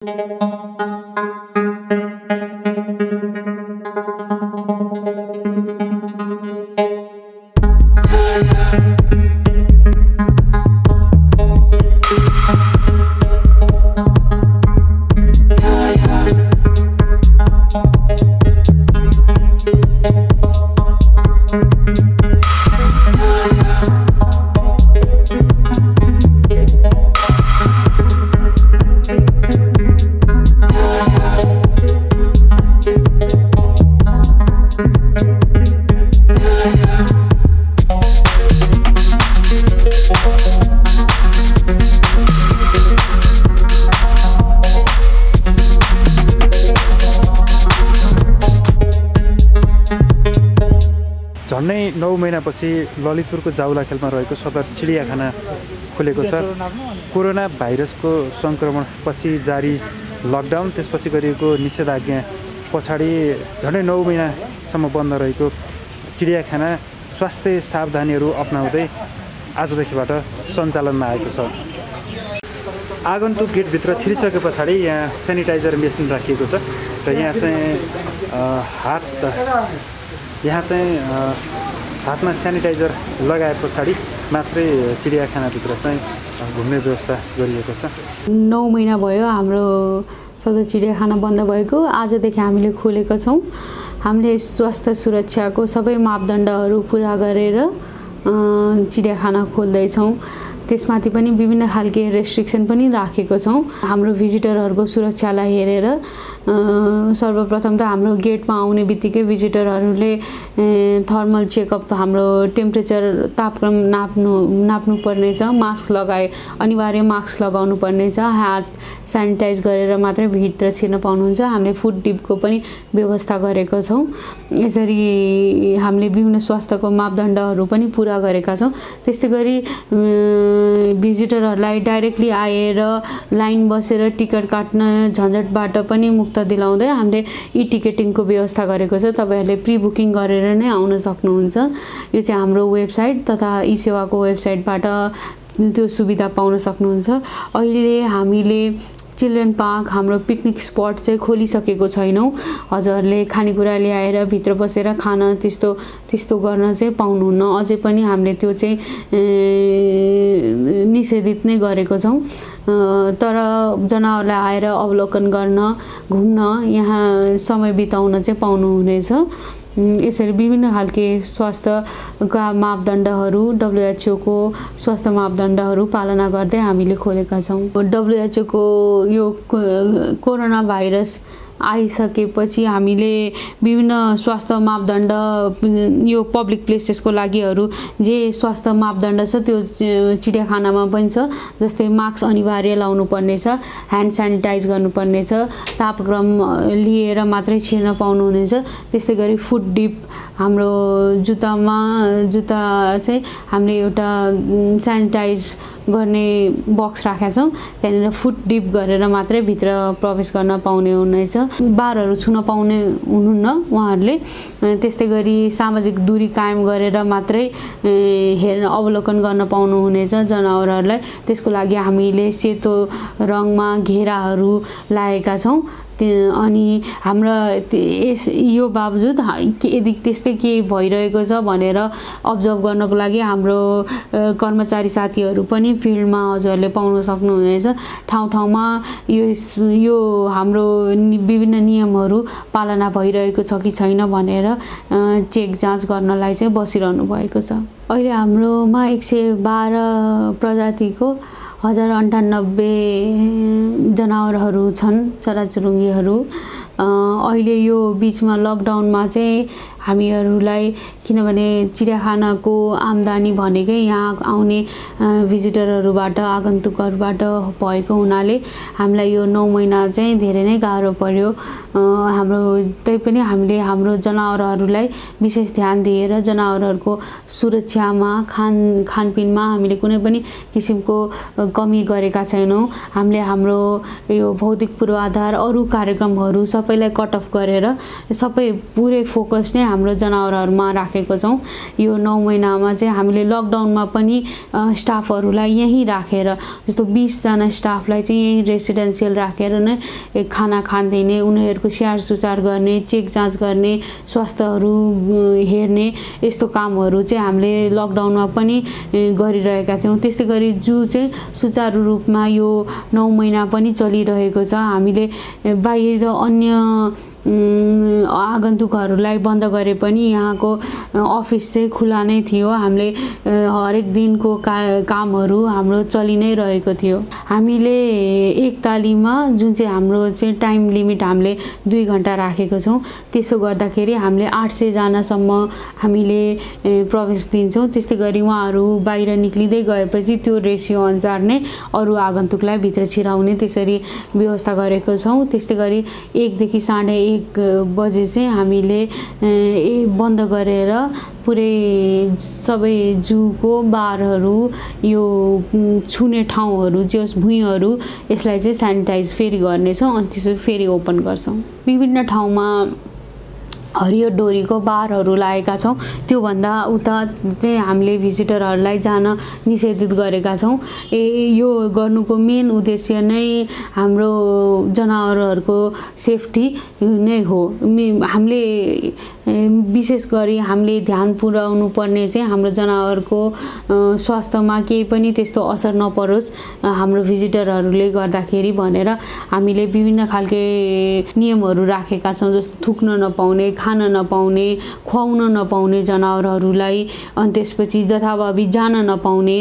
झन्डै 9 महिनापछि ललितपुरको जाउलाखेलमा रहेको सदर चिडियाखाना खुलेको छ। कोरोना भाइरसको सङ्क्रमण पछि जारी लकडाउन त्यसपछि गरिएको निषेधाज्ञा पछाडि झन्डै 9 महिनासम्म बन्द रहेको चिडियाखाना स्वास्थ्य सावधानीहरू अपनाउँदै आजदेखिबाट सञ्चालनमा आएको छ। आगन्तुक गेटभित्र छिरिसके पछाडि यहाँ सेनिटाइजर मेसिन राखिएको छ र यहाँ चाहिँ हातमा सेनिटाइजर लगाए पछाडि मात्रै चिडियाखानाभित्र चाहिँ घुम्ने व्यवस्था गरिएको छ। 9 महिना भयो हाम्रो सदर चिडियाखाना बन्द भएको। आजदेखि हामीले खोलेका छौँ। हामीले स्वास्थ्य सुरक्षाको सबै मापदण्डहरू पुरा गरेर चिडियाखाना खोल्दैछौँ। त्यसमाथि पनि विभिन्न खालके रेस्ट्रिक्सन पनि राखेको छौँ। हाम्रो भिजिटरहरूको सुरक्षालाई हेरेर सर्वप्रथम त हाम्रो गेटमा आउने बित्तिकै भिजिटरहरूले थर्मल चेकअप हाम्रो टेम्परेचर तापक्रम नाप्नु पर्नेछ। मास्क अनिवार्य मास्क लगाउनु पर्नेछ। हात सेनिटाइज गरेर मात्रै भित्र छिर्न पाउनुहुन्छ। हामीले फुड डिपको पनि व्यवस्था गरेका छौँ। यसरी हामीले विभिन्न स्वास्थ्यको मापदण्डहरू पनि पुरा गरेका छौँ। त्यस्तै गरी भिजिटरहरूलाई डाइरेक्टली आएर लाइन बसेर टिकट काट्न झन्झटबाट पनि मुक्त दिलाउँदै हामीले ई टिकेटिङको व्यवस्था गरेको छ। तपाईहरुले प्री बुकिङ गरेर नै आउन सक्नुहुन्छ। यो चाहिँ हाम्रो वेबसाइट तथा ई सेवाको वेबसाइटबाट त्यो सुविधा पाउन सक्नुहुन्छ। अहिले हामीले चिल्ड्रेन पार्क हाम्रो पिकनिक स्पट चाहिँ खोलिसकेको छैनौँ। हजुरहरूले खानेकुरा ल्याएर भित्र बसेर खान त्यस्तो गर्न चाहिँ पाउनुहुन्न। अझै पनि हामीले त्यो चाहिँ निषेधित नै गरेको छौँ। तर जनावरलाई आएर अवलोकन गर्न घुम्न यहाँ समय बिताउन चाहिँ पाउनुहुनेछ। यसरी विभिन्न खालके स्वास्थ्यका मापदण्डहरू WHO को स्वास्थ्य मापदण्डहरू पालना गर्दै हामीले खोलेका छौँ। WHO को यो कोरोना भाइरस आइसकेपछि हामीले विभिन्न स्वास्थ्य मापदण्ड यो पब्लिक प्लेसेसको लागिहरू जे स्वास्थ्य मापदण्ड छ त्यो चिडियाखानामा पनि छ। जस्तै मास्क अनिवार्य लाउनु पर्नेछ, ह्यान्ड सेनिटाइज गर्नुपर्नेछ, तापक्रम लिएर मात्रै छिर्न पाउनुहुनेछ। त्यस्तै गरी फुड डिप हाम्रो जुत्ता चाहिँ हामीले एउटा सेनिटाइज गर्ने बक्स राखेका छौँ। त्यहाँनिर फुड डिप गरेर मात्रै भित्र प्रवेश गर्न पाउने हुनेछ। बारहरू छुन पाउने हुनुहुन्न उहाँहरूले। त्यस्तै गरी सामाजिक दूरी कायम गरेर मात्रै अवलोकन गर्न पाउनुहुनेछ जनावरहरूलाई। त्यसको लागि हामीले सेतो रङमा घेराहरू लगाएका छौँ। अनि हाम्रा यो बावजुद यदि त्यस्तै केही भइरहेको छ भनेर अब्जर्भ गर्नको लागि हाम्रो कर्मचारी साथीहरू पनि फिल्डमा हजुरहरूले पाउन सक्नुहुनेछ। ठाउँ ठाउँमा यो हाम्रो विभिन्न नियमहरू पालना भइरहेको छ कि छैन भनेर चेक जाँच गर्नलाई चाहिँ बसिरहनु भएको छ। अहिले हाम्रोमा 112 प्रजातिको 1098 जनावरहरू छन्, चराचुरुङ्गीहरू। अहिले यो बिचमा लकडाउनमा चाहिँ हामीहरूलाई किनभने चिडियाखानाको आम्दानी भनेकै यहाँ आउने भिजिटरहरूबाट आगन्तुकहरूबाट भएको हुनाले हामीलाई यो 9 महिना चाहिँ धेरै नै गाह्रो पर्यो। हाम्रो तैपनि हामीले हाम्रो जनावरहरूलाई विशेष ध्यान दिएर जनावरहरूको सुरक्षामा खानपिनमा हामीले कुनै पनि किसिमको कमी गरेका छैनौँ। हामीले हाम्रो यो भौतिक पूर्वाधार अरू कार्यक्रमहरू सबैलाई कट अफ गरेर सबै पुरै फोकस नै हाम्रो जनावरहरूमा राखेको छौँ। यो 9 महिनामा चाहिँ हामीले लकडाउनमा पनि स्टाफहरूलाई यहीँ राखेर जस्तो 20 जना स्टाफलाई चाहिँ यहीँ रेसिडेन्सियल राखेर नै खाना खाँदैन उनीहरूको स्याहार सुसार गर्ने चेक जाँच गर्ने स्वास्थ्यहरू हेर्ने यस्तो कामहरू चाहिँ हामीले लकडाउनमा पनि गरिरहेका थियौँ। त्यस्तै गरी जू चाहिँ सुचारू रूपमा यो 9 महिना पनि चलिरहेको छ। हामीले बाहिर अन्य आगन्तुकहरूलाई बन्द गरे पनि यहाँको अफिस चाहिँ खुला नै थियो। हामीले हरेक दिनको कामहरू हाम्रो चलि नै रहेको थियो। हामीले एक तालीमा जुन चाहिँ हाम्रो चाहिँ टाइम लिमिट हामीले 2 घण्टा राखेको छौँ। त्यसो गर्दाखेरि हामीले 800 जनासम्म हामीले प्रवेश दिन्छौँ। त्यस्तै गरी उहाँहरू बाहिर निक्लिँदै गएपछि त्यो रेसियो अनुसार नै अरू आगन्तुकलाई भित्र छिराउने त्यसरी व्यवस्था गरेको छौँ। त्यस्तै गरी 1 देखि 1:30 बजे चाहिँ हामीले बन्द गरेर पुरै सबै जूको बारहरू यो छुने ठाउँहरू जस भुइँहरू यसलाई चाहिँ सेनिटाइज फेरि गर्नेछौँ अनि त्यसो फेरि ओपन गर्छौँ। विभिन्न ठाउँमा हरियो डोरीको बारहरू लागेका छौँ। त्योभन्दा उता चाहिँ हामीले भिजिटरहरूलाई जान निषेधित गरेका छौँ। यो गर्नुको मेन उद्देश्य नै हाम्रो जनावरहरूको सेफ्टी नै हो। हामीले विशेष गरी हामीले ध्यान पुर्याउनु पर्ने चाहिँ हाम्रो जनावरको स्वास्थ्यमा केही पनि त्यस्तो असर नपरोस् हाम्रो भिजिटरहरूले गर्दाखेरि भनेर हामीले विभिन्न खालके नियमहरू राखेका छौँ। जस्तो थुक्न नपाउने, खान नपाउने, खुवाउन नपाउने जनावरहरूलाई, अनि त्यसपछि जथाभावी जान नपाउने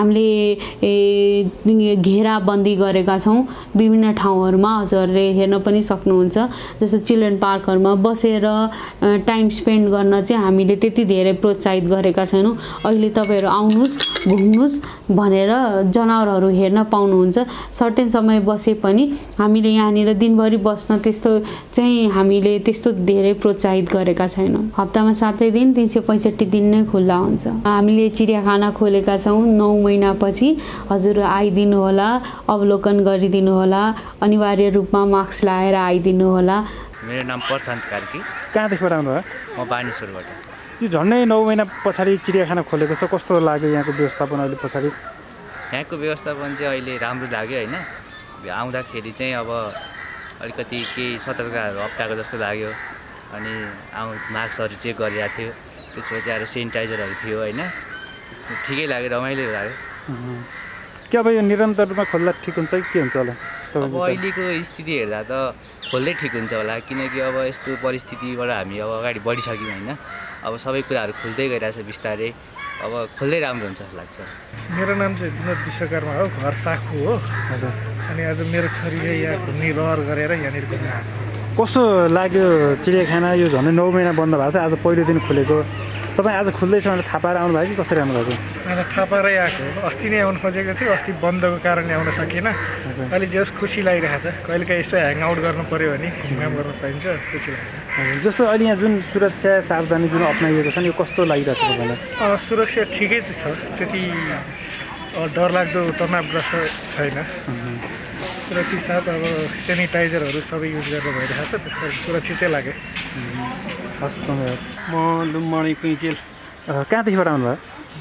हामीले घेराबन्दी गरेका छौँ। विभिन्न ठाउँहरूमा हजुरहरूले हेर्न पनि सक्नुहुन्छ। जस्तो चिल्ड्रेन पार्कहरूमा बसेर टाइम स्पेन्ड गर्न चाहिँ हामीले त्यति धेरै प्रोत्साहित गरेका छैनौँ। अहिले तपाईँहरू आउनुहोस् घुम्नुहोस् भनेर जनावरहरू हेर्न पाउनुहुन्छ। सर्टेन समय बसे पनि हामीले यहाँनिर दिनभरि बस्न त्यस्तो चाहिँ हामीले त्यस्तो धेरै प्रोत्साहित गरेका छैनौँ। हप्तामा 7 दिन 365 दिन नै खुल्ला हुन्छ। हामीले चिडियाखाना खोलेका छौँ 9 महिनापछि। हजुर आइदिनु होला, अवलोकन गरिदिनु होला, अनिवार्य रूपमा मास्क लगाएर आइदिनु होला। मेरो नाम प्रशान्त कार्की। कहाँदेखिबाट आउनुभयो? म बानेश्वरबाट। यो झन्डै 9 महिना पछाडि चिडियाखाना खोलेको छ, कस्तो लाग्यो यहाँको व्यवस्थापन अहिले पछाडि? यहाँको व्यवस्थापन चाहिँ अहिले राम्रो लाग्यो होइन। आउँदाखेरि चाहिँ अब अलिकति केही सतर्कताहरू अप्नाएको जस्तो लाग्यो। अनि मास्कहरू चेक गरिरहेको थियो, त्यसपछि आएर सेनिटाइजरहरू थियो होइन। ठिकै लाग्यो, रमाइलो लाग्यो। के अब यो निरन्तर रूपमा खोल्दा ठिक हुन्छ कि के हुन्छ होला? अब अहिलेको स्थिति हेर्दा त खोल्दै ठिक हुन्छ होला, किनकि अब यस्तो परिस्थितिबाट हामी अब अगाडि बढिसक्यौँ होइन। अब सबै कुराहरू खुल्दै गइरहेछ बिस्तारै, अब खोल्दै राम्रो हुन्छ जस्तो लाग्छ। मेरो नाम चाहिँ विनोद विश्वकर्मा हो, घर साखु हो। हजुर। अनि आज मेरो छोरीले यहाँ घुम्ने रहर गरेर यहाँनिर घुम्न आएको। कस्तो लाग्यो चिडियाखाना? यो झन्डै 9 महिना बन्द भएको थियो, आज पहिलो दिन खुलेको। तपाईँ आज खुल्दैछ भनेर थाहा पाएर आउनुभयो कि कसरी आउनुभएको? आज थाहा पाएरै आएको। अस्ति नै आउनु खोजेको थियो, अस्ति बन्दको कारणले आउन सकिएन। अहिले जे होस् खुसी लागिरहेको छ। कहिलेकाहीँ यसो ह्याङआउट गर्नु पऱ्यो भने घुमघाम गर्न पाइन्छ, खुसी लाग्छ। जस्तो अहिले यहाँ जुन सुरक्षा सावधानी जुन अप्नाइएको छ नि, यो कस्तो लागिरहेको छ तपाईँलाई? सुरक्षा ठिकै छ, त्यति डरलाग्दो तनावग्रस्त छैन। सुरक्षित साथ अब सेनिटाइजरहरू सबै युज गरेर भइरहेको छ, त्यस कारण सुरक्षितै लाग्यो। हस् धन्यवाद। म लुम्बणी कुइचेल। कहाँदेखिबाट आउनुभयो?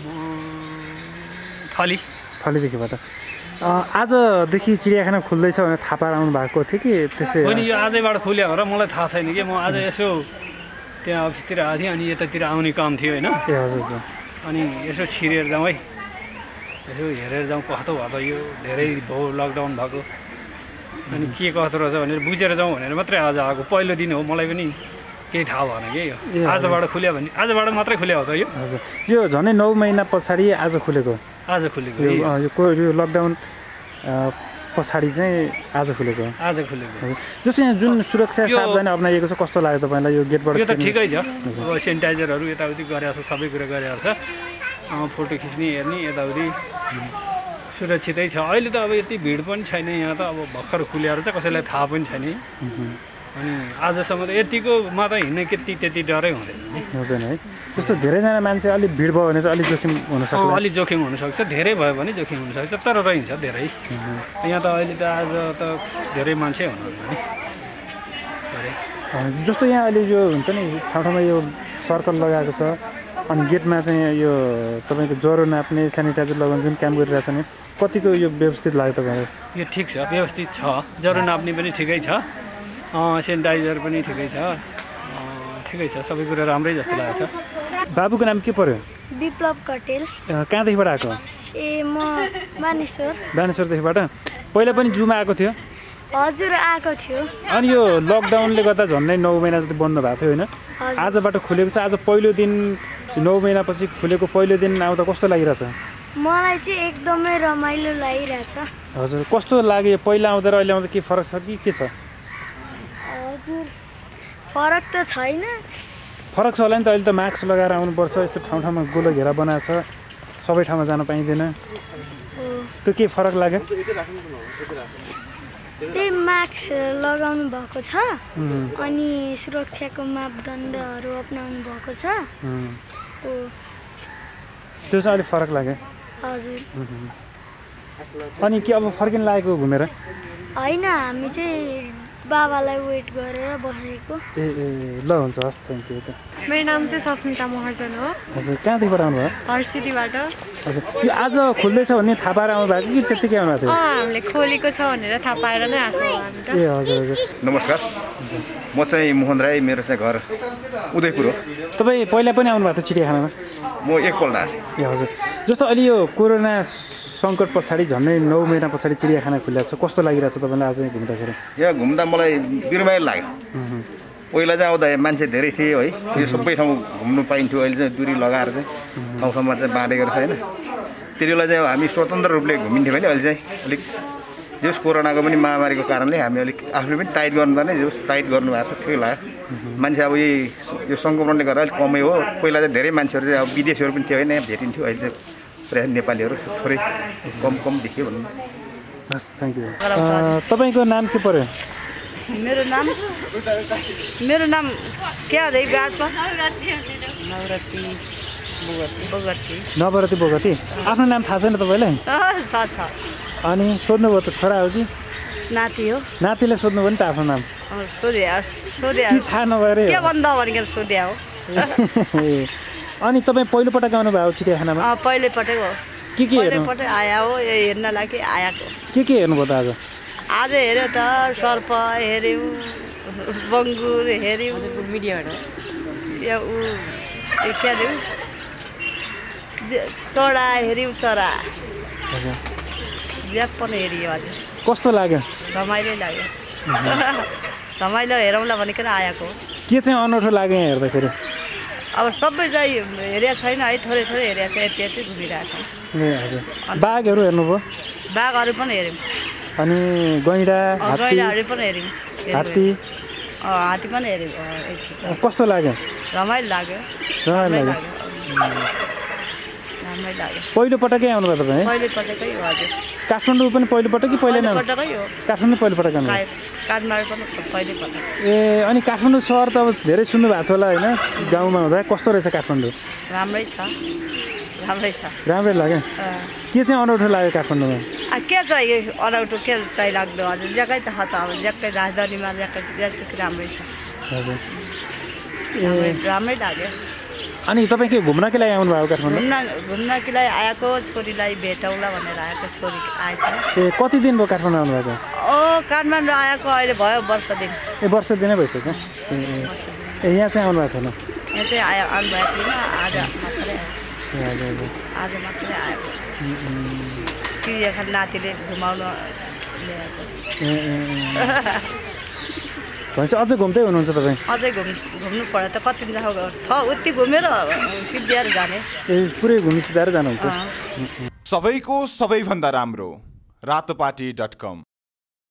थलीदेखिबाट। आजदेखि चिडियाखाना खुल्दैछ भनेर थाहा पाएर आउनु भएको थियो कि त्यसै? होइन, यो आजैबाट खुल्यो र मलाई थाहा छैन कि। म आज यसो त्यहाँ अफिसतिर आएको थिएँ अनि यतातिर आउने काम थियो होइन। ए हजुर। अनि यसो छिरेर जाउँ है, यसो हेरेर जाउँ कस्तो भएको छ। यो धेरै भयो लकडाउन भएको, अनि के कस्तो रहेछ भनेर बुझेर जाउँ भनेर मात्रै आज आएको। पहिलो दिन हो, मलाई पनि केही थाहा भएन कि यो आजबाट खुल्यो भने। आजबाट मात्रै खुल्यो हो त यो? हजुर। यो झन्डै 9 महिना पछाडि आज खुलेको? आज खुलेको। यो लकडाउन पछाडि चाहिँ आज खुलेको? आज खुलेको। जस्तो यहाँ जुन सुरक्षा सावधानी अप्नाइएको छ, कस्तो लाग्यो तपाईँलाई यो गेटबाट? यो त ठिकै छ। अब सेनिटाइजरहरू यताउति गरेको छ, सबै कुरा गरेको छ। फोटो खिच्ने हेर्ने यताउति सुरक्षितै छ। अहिले त अब यति भिड पनि छैन यहाँ त। अब भर्खर खुलेर छ, कसैलाई थाहा पनि छैन। अनि आजसम्म त यतिकोमा त हिँड्ने त्यति डरै हुँदैन नि हुँदैन है जस्तो धेरैजना मान्छे अलिक भिड भयो भने चाहिँ अलिक जोखिम हुनसक्छ अलिक जोखिम हुनसक्छ धेरै भयो भने जोखिम हुनसक्छ तर रहन्छ धेरै यहाँ त अहिले त आज त धेरै मान्छे हुनुहुन्न नि जस्तो यहाँ अहिले यो हुन्छ नि ठाउँमा यो सर्कल लगाएको छ अनि गेटमा चाहिँ यो तपाईँको ज्वरो नाप्ने सेनिटाइजर लगाउने जुन काम गरिरहेछ नि कतिको यो व्यवस्थित लाग्यो तपाईँलाई यो ठिक छ व्यवस्थित छ ज्वरो नाप्ने पनि ठिकै छ सेनिटाइजर पनि ठिकै छ सबै कुरा राम्रै जस्तो लागेको छ बाबुको नाम के पर्यो विप्लव कटेल कहाँदेखिबाट आएको म बानेश्वरदेखिबाट पहिला पनि जूमा आएको थियो हजुर आएको थियो अनि यो लकडाउनले गर्दा झन्डै 9 महिना जति बन्द भएको थियो होइन आजबाट खुलेको छ आज पहिलो दिन 9 महिनापछि खुलेको पहिलो दिन आउँदा कस्तो लागिरहेछ मलाई चाहिँ एकदमै रमाइलो लागिरहेछ हजुर कस्तो लाग्यो पहिला आउँदा र अहिले आउँदा के फरक छ कि के छ हजुर फरक त छैन फरक छ होला नि त अहिले त मास्क लगाएर आउनुपर्छ यस्तो ठाउँमा गोलो घेरा बनाएको छ सबै ठाउँमा जान पाइँदैन त्यो के फरक लाग्यो त्यही मास्क लगाउनु भएको छ अनि सुरक्षाको मापदण्डहरू अपनाउनु भएको छ त्यो चाहिँ अलिक फरक लाग्यो हजुर अनि के अब फर्किन लागेको घुमेर होइन हामी चाहिँ बाबालाई वेट गरेर बसेको ए ल हुन्छ हस् थ्याङ्क यू मेरो नाम चाहिँ सस्मिता महर्जन हो हजुर कहाँदेखिबाट आउनुभयो हर्सिटीबाट हजुर यो आज खोल्दैछ भन्ने थाहा पाएर आउनु भएको कि त्यत्तिकै आउनु भएको थियो हामीले खोलेको छ भनेर थाहा पाएर नै आएको हो हामी त ए हजुर हजुर नमस्कार म चाहिँ मोहन राई मेरो चाहिँ घर उदयपुर हो तपाईँ पहिला पनि आउनु भएको थियो चिडियाखानामा म एकपल्ट आएको ए हजुर जस्तो अहिले यो कोरोना सङ्कट पछाडि झन्डै 9 महिना पछाडि चिडियाखाना खुलेको छ कस्तो लागिरहेछ तपाईँलाई आज घुम्दाखेरि यहाँ घुम्दा मलाई बिरमाइलो लाग्यो पहिला चाहिँ आउँदा मान्छे धेरै थिए है यो सबै ठाउँ घुम्नु पाइन्थ्यो अहिले चाहिँ दुरी लगाएर चाहिँ ठाउँमा चाहिँ बाँडेको रहेछ होइन त्यति बेला चाहिँ हामी स्वतन्त्र रूपले घुमिन्थ्यो भने अहिले चाहिँ अलिक जस कोरोनाको पनि महामारीको कारणले हामी अलिक आफूले पनि टाइट गर्नुपर्ने जस टाइट गर्नुभएको छ ठिकै लाग्यो मान्छे अब यो सङ्क्रमणले गर्दा अलिक कमै हो पहिला चाहिँ धेरै मान्छेहरू चाहिँ अब विदेशीहरू पनि थियो होइन यहाँ भेटिन्थ्यो अहिले चाहिँ प्रायः नेपालीहरू थोरै कम देखियो भन्नु हस् थ्याङ्क यू तपाईँको नाम के पर्यो मेरो नाम के अरे गाडमा नवरती बोगटी आफ्नो नाम थाहा छैन तपाईँलाई छ अनि सोध्नुभयो त छोरा हो कि नाति हो नातिले सोध्नुभयो नि त आफ्नो नाम सोध्या कि थाहा नभएर के भन्दा भनेर सोध्या हो अनि तपाईँ पहिलोपटक आउनुभयो चिडियाखानामा पहिलोपटक हो के हेर्नु आया हो हेर्न लागि आएको के हेर्नुभयो त आज हेऱ्यो त सर्प हेऱ्यौँ बङ्गुर हेऱ्यौँ मिडियाबाट के अरे चरा हेऱ्यौँ चरा ज्याप पनि हेऱ्यो हजुर कस्तो लाग्यो रमाइलो लाग्यो रमाइलो हेरौँला भनेर आएको के चाहिँ अनौठो लाग्यो यहाँ हेर्दाखेरि अब सबै चाहिँ हेरेको छैन है थोरै हेरेको छ यति घुमिरहेको छ ए हजुर बाघहरू हेर्नुभयो बाघहरू पनि हेऱ्यौँ अनि गैँडा गैँडाहरू पनि हेऱ्यौँ हात्ती पनि हेऱ्यौँ कस्तो लाग्यो रमाइलो लाग्यो पहिलोपटकै आउनुभयो तपाईँ पहिलोपटकै हो हजुर काठमाडौँ पनि पहिलोपटक कि पहिला पहिलोपटकै हो काठमाडौँ पहिलोपटक आउनु काठमाडौँ पनि पहिलोपटक ए अनि काठमाडौँ सहर त अब धेरै सुन्नु भएको थियो होला होइन गाउँमा हुँदा कस्तो रहेछ काठमाडौँ राम्रै छ राम्रै लाग्यो के चाहिँ अनौठो लाग्यो काठमाडौँमा के चाहिँ अनौठो के चाहिँ लाग्दो हजुर जग्गै त त अब जग्गै राजधानीमा जग्गै राम्रै छ हजुर राम्रै लाग्यो अनि तपाईँ के घुम्नकै लागि आउनुभयो काठमाडौँ घुम्नकै लागि आएको छोरीलाई भेटौँला भनेर आएको छोरी आएछ ए कति दिन भयो काठमाडौँ आउनुभएको काठमाडौँ आएको अहिले भयो वर्ष दिन वर्ष दिनै भइसक्यो ए यहाँ चाहिँ आउनुभएको थिएन यहाँ चाहिँ आउनुभएको थिएन आज मात्रै आएको चिडियाखाना नातिले घुमाउन ल्याएको भनेपछि अझै घुम्दै हुनुहुन्छ तपाईँ अझै घुम्नु पर्यो त कति दिन छ उति घुमेर सिद्धिएर जाने ए पुरै घुमिसिधाएर जानुहुन्छ सबैको सबैभन्दा राम्रो रातोपाटी.com